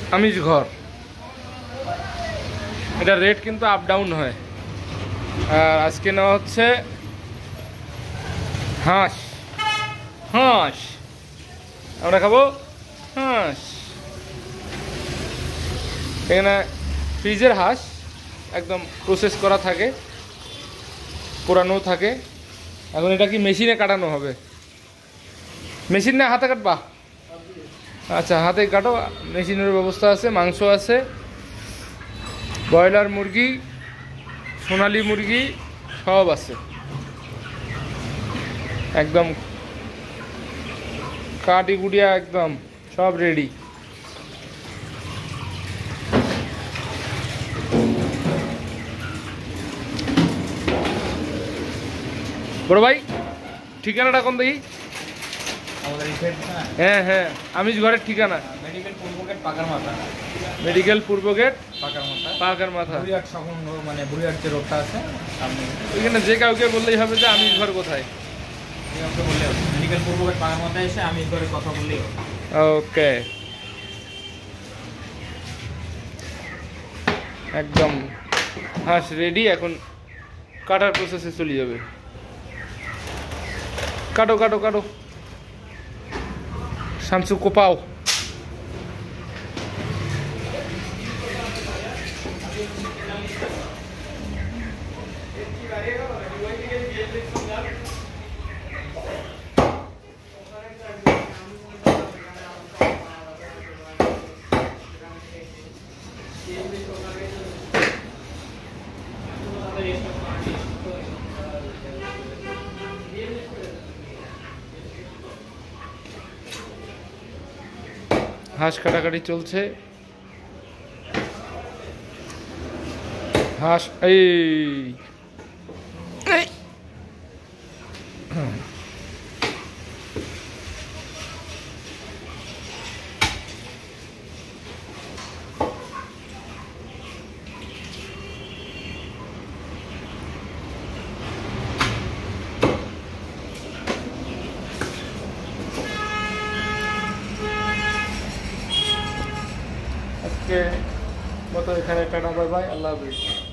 আমিষ ঘর। এটা রেট কিন্তু আপ ডাউন হয়। আর আজকে নেওয়া হচ্ছে হাঁস। হাঁস আমরা খাবো হাঁস। এখানে ফ্রিজের হাঁস একদম প্রসেস করা থাকে, পোড়ানো থাকে। এখন এটা কি মেশিনে কাটানো হবে? মেশিন না হাতে কাটবা? আচ্ছা, হাতে কাটো। মেশিনের ব্যবস্থা আছে। মাংস আছে, ব্রয়লার মুরগি, সোনালি মুরগি সব আছে। একদম কাটি কুটিয়া একদম সব রেডি। বড় ভাই, ঠিকানাটা কোন দেখি? হ্যাঁ হ্যাঁ, আমিষ ঘরের ঠিকানা মেডিকেল পূর্ব গেট পাকার মাথা। মেডিকেল পূর্ব গেট পাকার মাথা। পাকার মাথা। বুড়িয়াট সংলগ্ন, মানে বুড়িয়াট যে রোডটা আছে সামনে। ওইখানে যে কাউকে বললেই হবে যে আমিষ ঘর কোথায়। মেডিকেল পূর্ব গেট পাকার মাথায় এসে আমিষ ঘরের কথা বললেই হবে। ওকে, একদম হাঁস রেডি। এখন কাটার প্রসেসে চলে যাবে। কাটো কাটো কাটো, শামসু কোপাও। হাঁস কাটাকাটি চলছে। হাঁস এই আজকে মতো এখানে টাটা, বাই বাই, আল্লাহ হাফেজ।